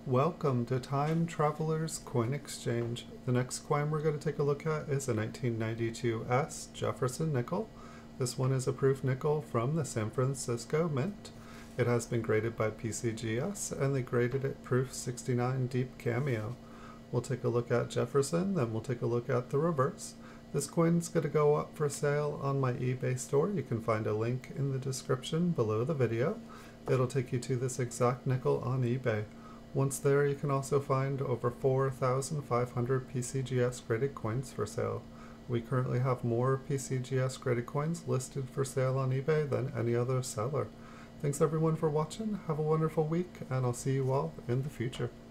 Welcome to Time Traveler's Coin Exchange. The next coin we're going to take a look at is a 1992 S Jefferson nickel. This one is a proof nickel from the San Francisco Mint. It has been graded by PCGS and they graded it proof 69 deep cameo. We'll take a look at Jefferson, then we'll take a look at the reverse. This coin is going to go up for sale on my eBay store. You can find a link in the description below the video. It'll take you to this exact nickel on eBay. Once there, you can also find over 4,500 PCGS graded coins for sale. We currently have more PCGS graded coins listed for sale on eBay than any other seller. Thanks everyone for watching, have a wonderful week, and I'll see you all in the future.